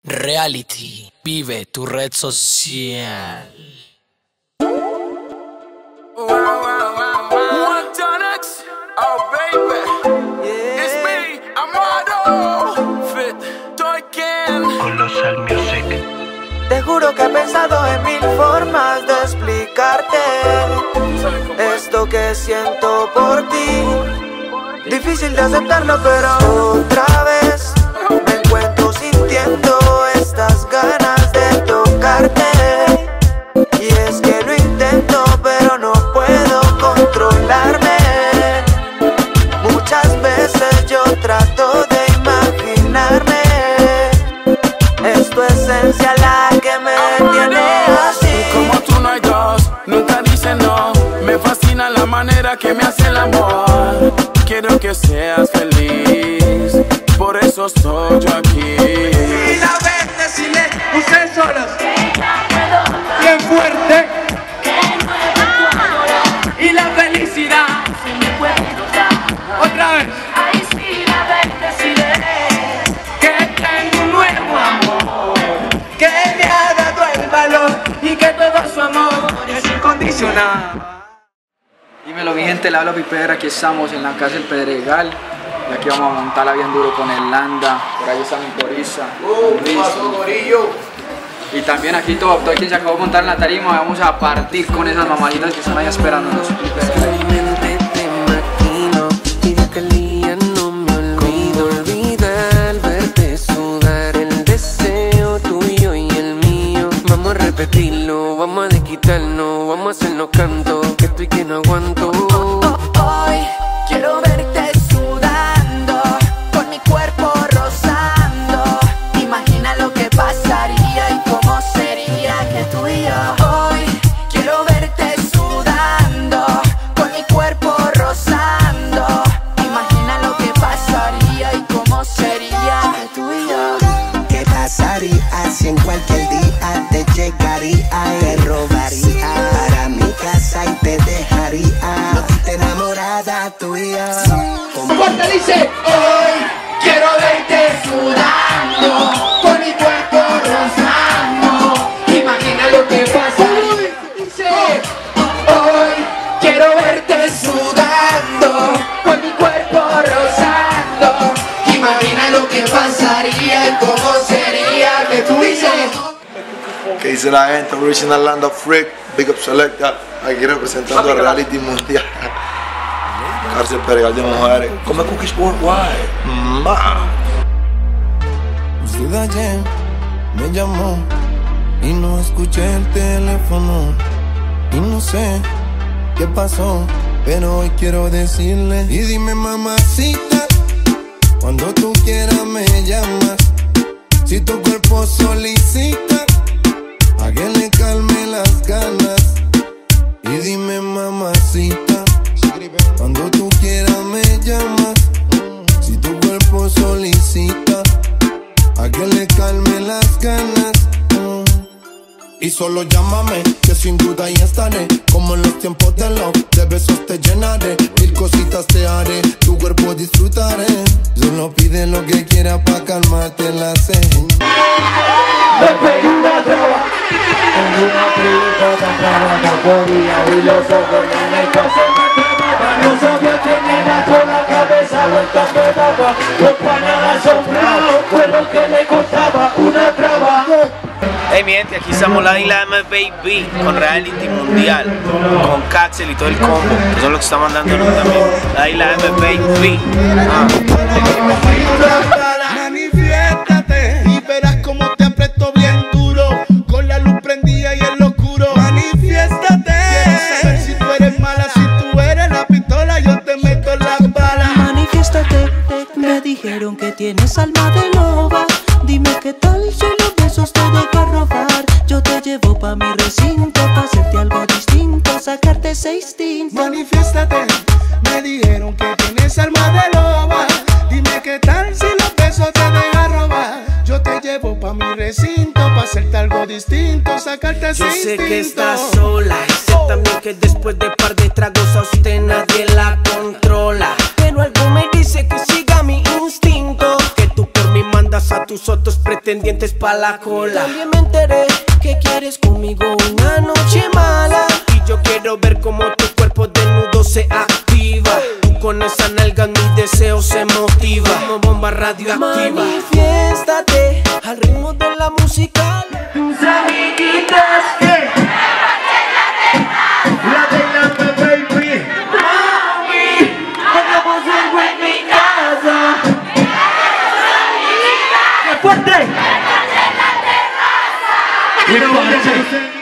Reality, vive tu red social. Colosal Music. Te juro que he pensado en mil formas de explicarte esto que siento por ti. Difícil de aceptarlo, pero otra vez me encuentro sintiendo estas ganas de tocarte. Y es que lo intento, pero no puedo controlarme. Muchas veces yo trato de imaginarme. Es tu esencia la que me tiene así. Como tú no hay dos, nunca dice no. Me fascina la manera que me hace el amor. Quiero que seas feliz, por eso estoy yo aquí. Y la vez decirle, ustedes solos, bien fuerte. Y la felicidad, otra vez. Que tengo un nuevo amor, que me ha dado el valor y que todo su amor es incondicional. Dímelo mi gente, le hablo Piper, aquí estamos en la casa del Pedregal y aquí vamos a montarla bien duro con el Landa, por ahí está mi Corisa, y también aquí todo quien se acabó de montar en la tarima, vamos a partir con esas mamacitas que están ahí esperándonos. Repetirlo, vamos a desquitarnos, vamos a hacernos canto, que estoy que no aguanto. Hoy quiero verte sudando, con mi cuerpo rozando. Imagina lo que pasaría y cómo sería que tú y yo. Hoy quiero verte sudando, con mi cuerpo rozando. Imagina lo que pasaría y cómo sería que tú y yo. ¿Qué pasaría si en cualquier día te llegaría, te robaría para mi casa y te dejaría? No te enamorada tuya. Fuerte dice, hoy quiero verte sudando, con mi cuerpo rozando. Imagina lo que pasa. Dice, hoy quiero verte sudando, con mi cuerpo rozando. Imagina lo que pasaría y cómo sería que tú dices. Que dice la gente, Original Landa Freak, Big Up Selecta, aquí representando a Reality Mundial. Cárcel Pedregal de mujeres. Come cookies worldwide. Usted ayer me llamó y no escuché el teléfono. Y no sé qué pasó, pero hoy quiero decirle. Y dime mamacita, cuando tú quieras me llamas. Si tu cuerpo solicita, a que le calme las ganas. Y dime mamacita, cuando tú quieras me llamas. Si tu cuerpo solicita, a que le calme las ganas. Y solo llámame, que sin duda ya estaré. Como en los tiempos de love, de besos te llenaré. Mil cositas te haré, tu cuerpo disfrutaré. Solo pide lo que quieras pa' calmarte la sed. Me pegué una traba, en una película tan brava no podía. Y los ojos no me casan, me tramaban. No sabía quién era, con la cabeza vuelta me daba. Los panas asombrados, fue lo que le costaba una traba. Hey mi gente, aquí estamos la Isla M Baby con Reality Mundial, con Caxel y todo el combo, que son los que están mandando también. La Isla M Baby. Manifiéstate y verás cómo te aprieto bien duro, con la luz prendida y en lo oscuro. Manifiéstate. Quiero saber si tú eres mala, si tú eres la pistola, yo te meto las balas. Manifiéstate, me dijeron que tienes alma de loba. Dime qué tal si los besos te dejo robar. Yo te llevo pa' mi recinto, pa' hacerte algo distinto, sacarte ese instinto. Manifiéstate, me dijeron que tienes alma de loba. Dime qué tal si los besos te dejan robar. Yo te llevo pa' mi recinto, pa' hacerte algo distinto, sacarte ese instinto. Yo sé que estás sola, y sé también que después de par de tragos a usted nadie la controla. Pero algo me dice que siga mi instinto, que tú por mí mandas a tu tus otros pretendientes pa' la cola. También me enteré que quieres conmigo una noche mala. Y yo quiero ver cómo tu cuerpo desnudo se activa. Tú con esa nalga mi deseo se motiva. Como bomba radioactiva. Manifiéstate al ritmo de la música. Tus amiguitas que la bailando, baby. Mami, hagamos algo en mi casa. ¡Qué fuerte! ¡Y no vaya a ser!